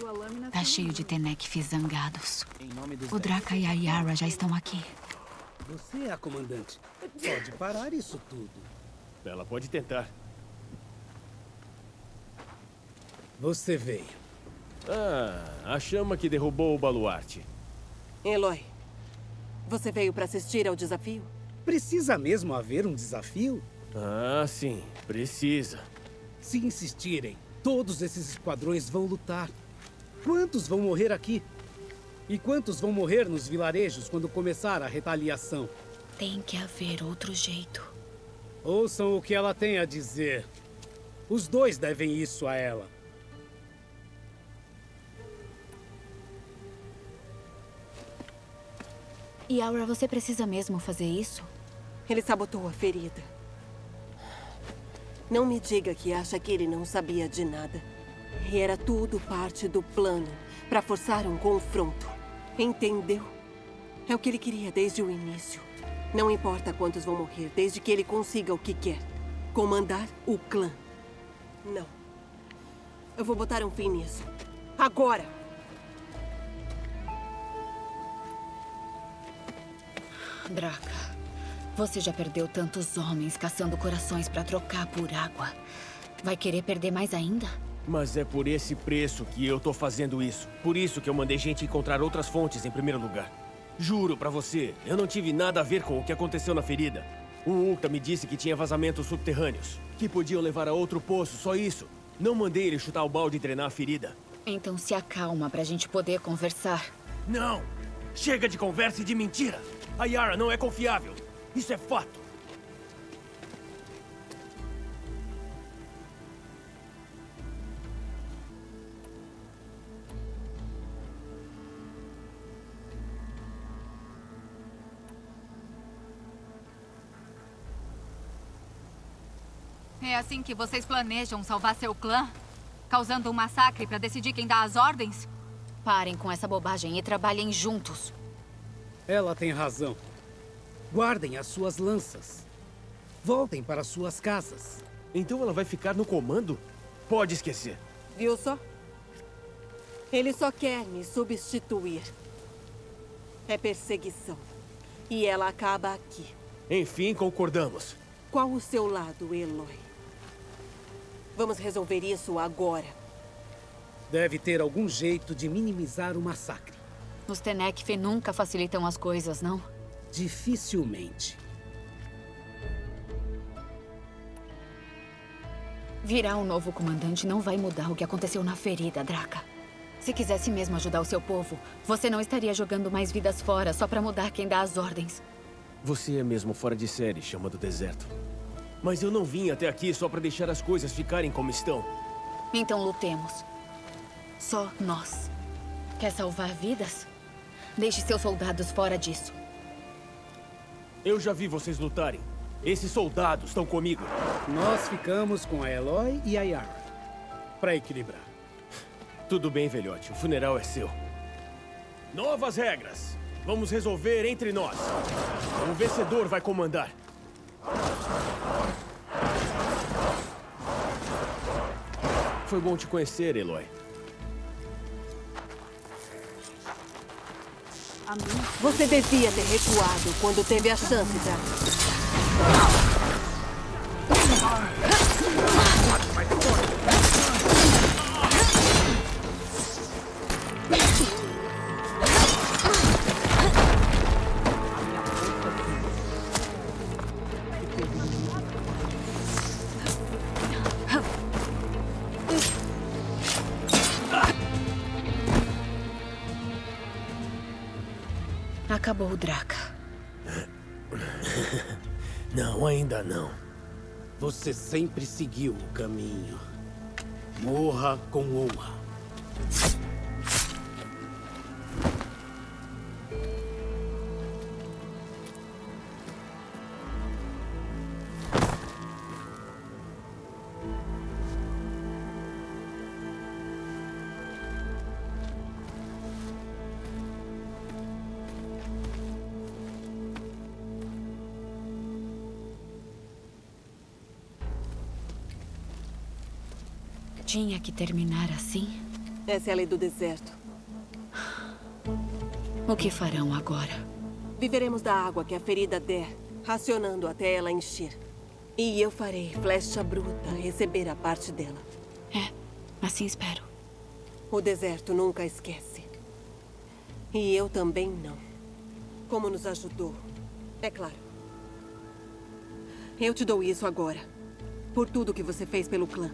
Tá cheio de Tenekth zangados. O Draka e a Yara já estão aqui. Você é a comandante. Pode parar isso tudo. Ela pode tentar. Você veio. Ah, a chama que derrubou o baluarte. Eloy, você veio para assistir ao desafio? Precisa mesmo haver um desafio? Ah, sim. Precisa. Se insistirem, todos esses esquadrões vão lutar. Quantos vão morrer aqui? E quantos vão morrer nos vilarejos quando começar a retaliação? Tem que haver outro jeito. Ouçam o que ela tem a dizer. Os dois devem isso a ela. Yara, você precisa mesmo fazer isso? Ele sabotou a ferida. Não me diga que acha que ele não sabia de nada. E era tudo parte do plano para forçar um confronto. Entendeu? É o que ele queria desde o início. Não importa quantos vão morrer, desde que ele consiga o que quer. Comandar o clã. Não. Eu vou botar um fim nisso. Agora! Draka, você já perdeu tantos homens caçando corações pra trocar por água. Vai querer perder mais ainda? Mas é por esse preço que eu tô fazendo isso. Por isso que eu mandei gente encontrar outras fontes em primeiro lugar. Juro pra você, eu não tive nada a ver com o que aconteceu na ferida. O Ulta me disse que tinha vazamentos subterrâneos, que podiam levar a outro poço, só isso. Não mandei ele chutar o balde e drenar a ferida. Então se acalma pra gente poder conversar. Não! Chega de conversa e de mentira! A Yara não é confiável. Isso é fato. É assim que vocês planejam salvar seu clã? Causando um massacre para decidir quem dá as ordens? Parem com essa bobagem e trabalhem juntos. Ela tem razão. Guardem as suas lanças. Voltem para suas casas. Então ela vai ficar no comando? Pode esquecer. Viu só? Ele só quer me substituir. É perseguição. E ela acaba aqui. Enfim, concordamos. Qual o seu lado, Eloy? Vamos resolver isso agora. Deve ter algum jeito de minimizar o massacre. Os Tenekth nunca facilitam as coisas, não? Dificilmente. Virar um novo comandante não vai mudar o que aconteceu na ferida, Draka. Se quisesse mesmo ajudar o seu povo, você não estaria jogando mais vidas fora só pra mudar quem dá as ordens. Você é mesmo fora de série, chama do deserto. Mas eu não vim até aqui só pra deixar as coisas ficarem como estão. Então lutemos. Só nós. Quer salvar vidas? Deixe seus soldados fora disso. Eu já vi vocês lutarem. Esses soldados estão comigo. Nós ficamos com a Eloy e a Yara. Pra equilibrar. Tudo bem, velhote. O funeral é seu. Novas regras. Vamos resolver entre nós. O vencedor vai comandar. Foi bom te conhecer, Eloy. Você devia ter recuado quando teve a chance, Draka. Acabou, Draka. Não, ainda não. Você sempre seguiu o caminho. Morra com honra. Tinha que terminar assim? Essa é a lei do deserto. O que farão agora? Viveremos da água que a ferida der, racionando até ela encher. E eu farei Flecha Bruta receber a parte dela. É, assim espero. O deserto nunca esquece. E eu também não. Como nos ajudou, é claro. Eu te dou isso agora. Por tudo que você fez pelo clã.